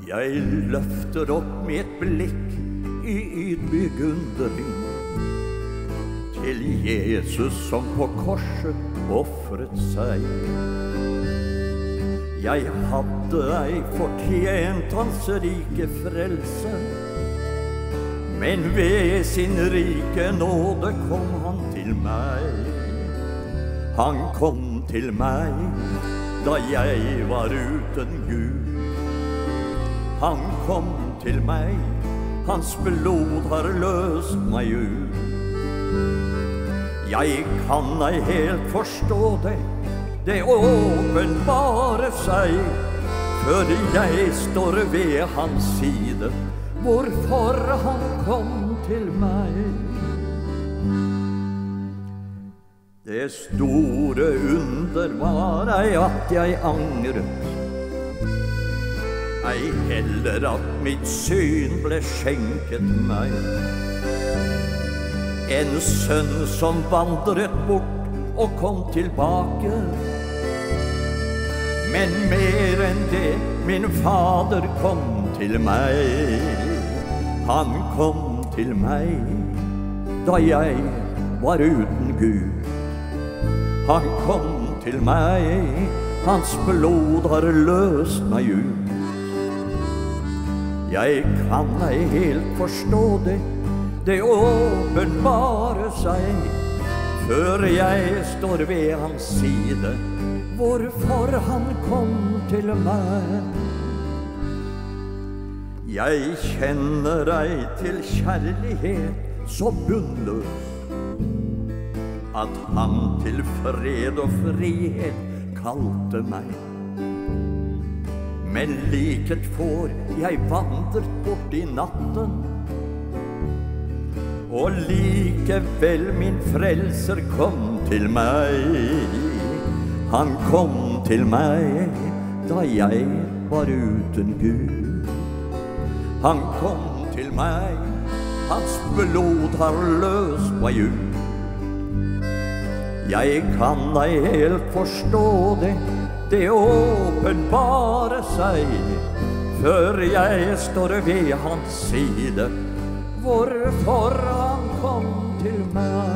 Jeg løfter opp mitt blikk i ydmyk undring til Jesus som på korset offret seg. Jeg hadde ei fortjent hans rike frelse, men ved sin rike nåde kom han til meg. Han kom til meg da jeg var uten Gud. Han kom til meg, hans blod har løst meg ut. Jeg kan ei helt forstå det, det åpenbare seg, før jeg står ved hans side, hvorfor han kom til meg. Det store under var ei at jeg angret, ei heller at mitt syn ble skjenket meg. En sønn som vandret bort og kom tilbake, men mer enn det, min fader kom til meg. Han kom til meg da jeg var uten Gud. Han kom til meg, hans blod har løst meg ut. Jeg kan ei helt forstå det, det åpenbare seg, før jeg står ved hans side, hvorfor han kom til meg. Jeg kjenner ei til kjærlighet så bunnløs, at han til fred og frihet kalte meg. Men liket får jeg vandret bort i natten, og likevel min frelser kom til meg. Han kom til meg da jeg var uten Gud. Han kom til meg, hans blod har løst meg ut. Jeg kan ei helt forstå det, det åpenbare seg, før jeg står ved hans side, hvorfor han kom til meg.